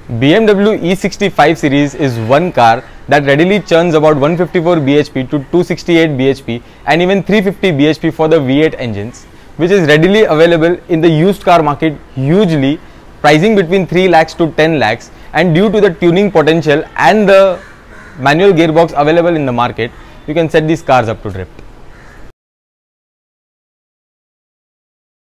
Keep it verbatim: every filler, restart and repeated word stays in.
B M W E sixty-five series is one car that readily churns about one fifty-four B H P to two sixty-eight B H P and even three fifty B H P for the V eight engines, which is readily available in the used car market hugely, pricing between three lakhs to ten lakhs, and due to the tuning potential and the manual gearbox available in the market, you can set these cars up to drift.